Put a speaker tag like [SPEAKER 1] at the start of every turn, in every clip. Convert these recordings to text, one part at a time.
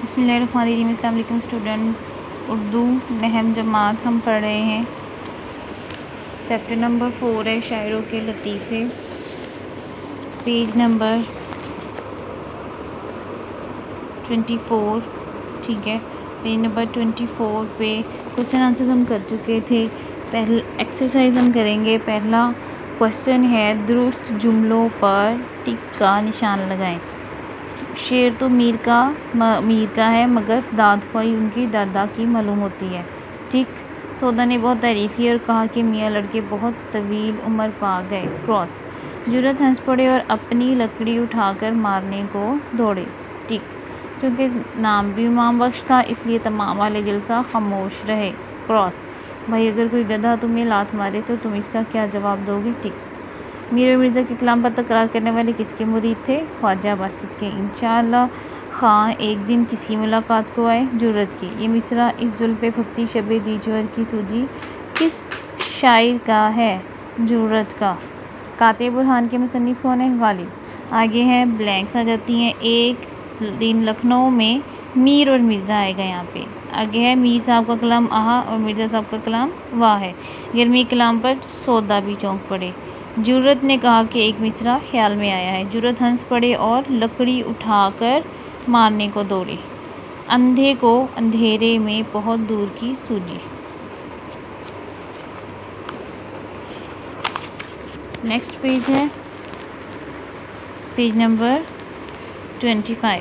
[SPEAKER 1] बिस्मिल्लाहिर्रहमानिर्रहीम। अस्सलाम वालेकुम स्टूडेंट्स। उर्दू नहम जमात हम पढ़ रहे हैं। चैप्टर नंबर 4 है शायरों के लतीफ़े। पेज नंबर 24, ठीक है। पेज नंबर 24 पे क्वेश्चन आंसर हम कर चुके थे। पहले एक्सरसाइज हम करेंगे। पहला क्वेश्चन है, दुरुस्त जुमलों पर टिक का निशान लगाएं। शेर तो मीर का है, मगर दाद ख्वाही उनकी दादा की मालूम होती है। ठीक। सौदा ने बहुत तारीफ़ की और कहा कि मियाँ लड़के बहुत तवील उम्र पा गए। क्रॉस। जुर्रत हंस पड़े और अपनी लकड़ी उठाकर मारने को दौड़े। ठीक। चूँकि नाम भी इमाम बख्श था, इसलिए तमाम वाले जलसा खामोश रहे। क्रॉस। भाई, अगर कोई गधा तुम्हें लात मारे तो तुम इसका क्या जवाब दोगे? ठीक। मीर और मिर्ज़ा के कलाम पर तकरार करने वाले किसके मुरीद थे? ख्वाजा बासित के। इंशाअल्लाह ख़ां एक दिन किसकी मुलाकात को आए? जुर्रत की। ये मिसरा, इस जुल्फ़े फपती शबे दी जोहर की सूजी, किस शायर का है? जुर्रत का। कातिब बुरहान के मुसन्निफ़ कौन है? गालिब। आगे हैं ब्लैंक्स आ जाती हैं। एक दिन लखनऊ में मीर और मिर्ज़ा आएगा यहाँ पे। आगे है मीर साहब का कलाम आहा और मिर्ज़ा साहब का कलाम वाह है। गर्मी कलाम पर सौदा भी चौंक पड़े। जुर्रत ने कहा कि एक मिसरा ख्याल में आया है। जुर्रत हंस पड़े और लकड़ी उठाकर मारने को दौड़े। अंधे को अंधेरे में बहुत दूर की सूझी। नेक्स्ट पेज है पेज नंबर 25।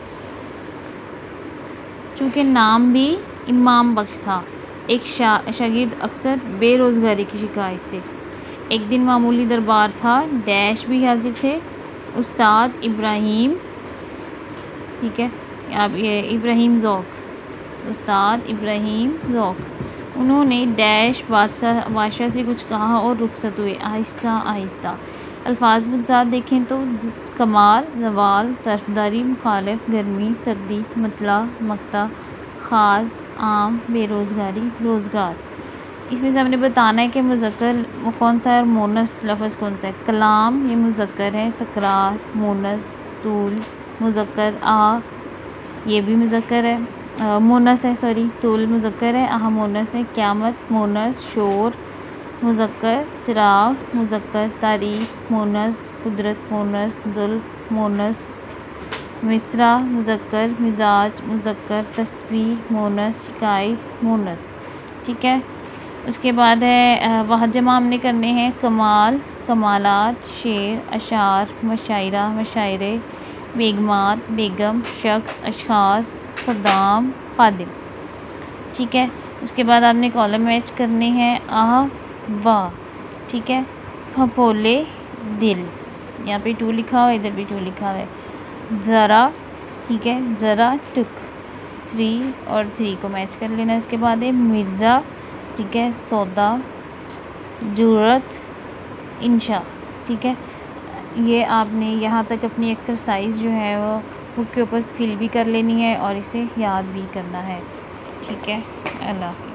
[SPEAKER 1] चूँकि नाम भी इमाम बख्श था, एक शागिर्द अक्सर बेरोज़गारी की शिकायत से। एक दिन मामूली दरबार था, डैश भी हाजिर थे। उस्ताद इब्राहिम, ठीक है, अब ये इब्राहिम ज़ौक़, उस्ताद इब्राहिम ज़ौक़। उन्होंने डैश बादशाह से कुछ कहा और रुखसत हुए। आहिस्ता आहिस्ता अल्फाज बुझात देखें तो कमाल, ज़वाल, तरफदारी, मुखालिफ, गर्मी, सर्दी, मतला, मक्ता, ख़ास, आम, बेरोज़गारी, रोज़गार। इसमें से हमने बताना है कि मुज़क्कर कौन सा है और मोनस लफ्ज़ कौन सा है। कलाम ये मुज़क्कर है, तकरार मोनस, तूल मुज़क्कर, आ ये भी मुज़क्कर है, मोनस है, सॉरी, तूल मुज़क्कर है, आह मोनस है। क़यामत मोनस, शोर मुज़क्कर, चिराग मुज़क्कर, तारीफ़ मोनस, कुदरत मोनस, ज़ुल्फ़ मोनस, मिसरा मुज़क्कर, मिजाज मुज़क्कर, तस्बीह मोनस, शिकायत मोनस। ठीक है। उसके बाद है वह जमा हमने करने हैं। कमाल, कमालात, शेर, अशार, मशायरा, मशायरे, बेगमात, बेगम, शख्स, अशखास, खुदाम, खादिम। ठीक है। उसके बाद आपने कॉलम मैच करने हैं। आह, वाह, ठीक है। फपोले, दिल, यहाँ पे 2 लिखा हुआ है, इधर भी 2 लिखा हुआ है। ज़रा, ठीक है, ज़रा, टुक, 3 और 3 को मैच कर लेना। इसके बाद है मिर्ज़ा, ठीक है, सौदा, जुर्रत, इंशा। ठीक है। ये आपने यहाँ तक अपनी एक्सरसाइज जो है वो बुक के ऊपर फिल भी कर लेनी है और इसे याद भी करना है। ठीक है। अल्लाह।